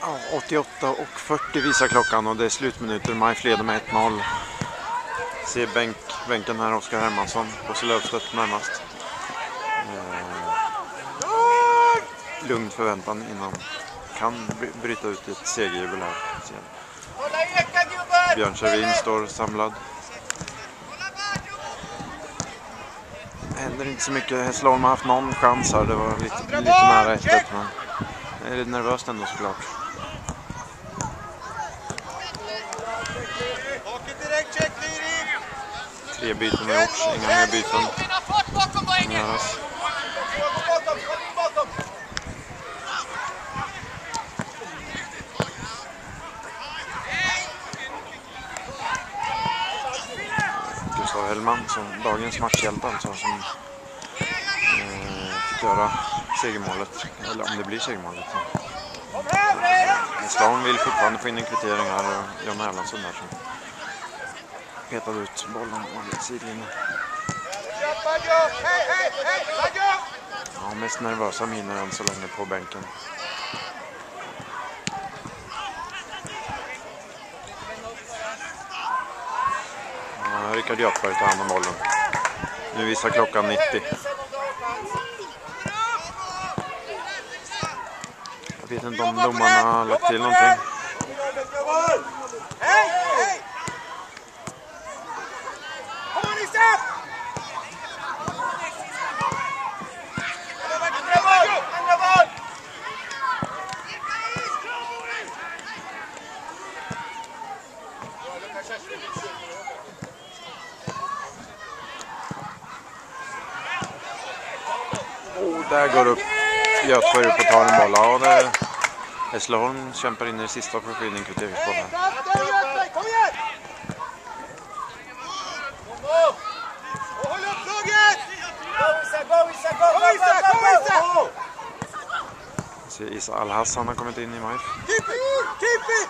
Ja, 88:40 visar klockan och det är slutminuter. MIF leder med 1-0. Ser bänken här, Oskar Hermansson på sig Löfstedt närmast. Lugn förväntan innan kan bryta ut ett segerjubel här. Björn Kjellin står samlad. Händer inte så mycket. Hässleholm har haft någon chans här. Det var lite nära 1-1, men det är lite nervöst ändå såklart. Tre byten har gjorts, inga mer byten. Gustav Hellman som dagens matchhjälte alltså, som fick göra segermålet, eller om det blir segermålet. Stan vill fortfarande få in en kvittering här och John Erlandsson där som petade ut bollen i sidlinjen. Ja, mest nervösa miner än så länge på bänken. Ja, Rickard Göthberg tar hand om bollen. Nu visar klockan 90. Jag vet inte om domarna har lagt till någonting. Där går upp Göthberg upp och tar en boll. Ja, det Hässleholm kämpar in i det sista för att få in en kvitteringsboll här. Kom igen! Håll upp laget! Gå! Så Isa Al-Hassan har kommit in i MIF. Keep it!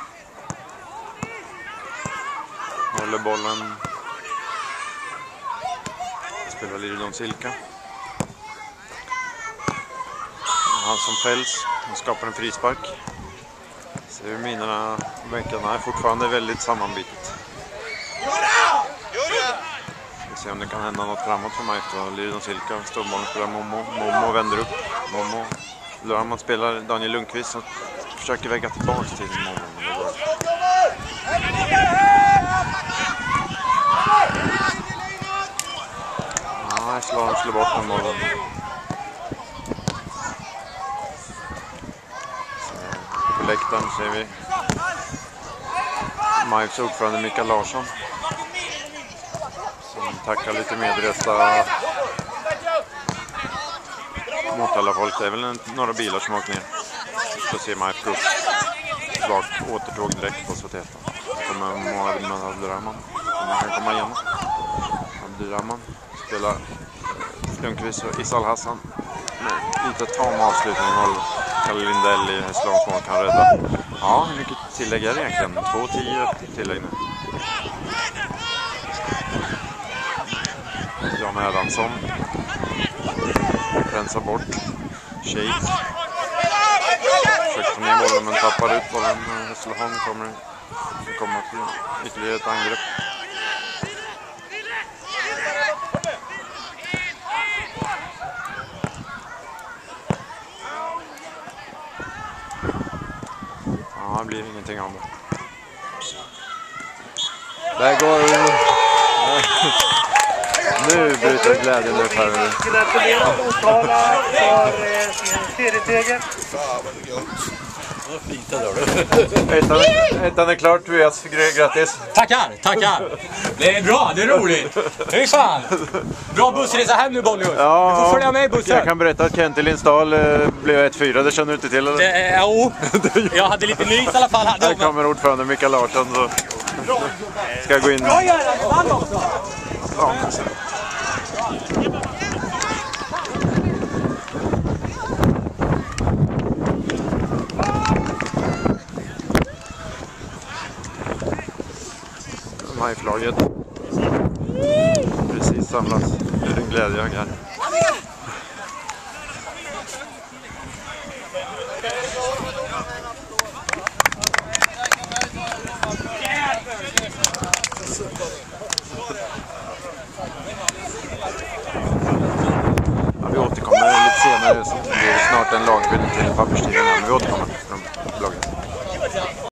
Håller bollen. Spelar Liridon Silka. Han som fälls och skapar en frispark. Ser hur minerna och bänkarna är fortfarande väldigt sammanbitet. Vi ser om det kan hända något framåt för MIF då. Liridon Silka, storbollen spelar Momo. Momo vänder upp. Momo Lörman spelar Daniel Lundqvist som försöker väga tillbaka till Momo. Ja, Hässleholm slår bort den bollen. På läktaren ser vi MIFs ordförande Mikael Larsson som tackar lite medresta mot alla folk. Det är väl några bilar som har åkt ner. Så ser MIF upp tillbaka, återtåg direkt på Soteta. Så kommer Mohamed Abdurrahman som man kan komma igenom. Abdurrahman spelar Lundqvist och Isa Al-Hassan. Lite tam avslutning håller Kalle Lindell i Hässleholms mål kan rädda. Ja, hur mycket tillägg är det egentligen? 2-10 tillägg nu. Jan Erlandsson rensar bort Sheik. Försöker ta ner bollen men tappar ut bollen. Hässleholm kommer till ytterligare ett angrepp. Ja, det blir ingenting av det. Där går... Nu bryter glädjen upp här. Gratulerar Motala för sin serieseger. Fan vad gott. Vad fint det där. Ettan är klart, Tobias. Grattis. Tackar. Det är bra, det är roligt. Det är fan. Bra bussresa hem nu, Bollius. Ja, du får följa med i bussen. Jag kan berätta att Kent i Lindsdal blev 1-4, det känner du inte till eller? Jo, jag hade lite nys i alla fall. Här kommer ordförande Mikael Larsson så ska jag gå in. Bra Göran, vann också. Ja. MIF-laget precis samlas. Det är en glädje här. nu blir det snart en lagbild till papperstiden. Men vi återkommer från bloggen.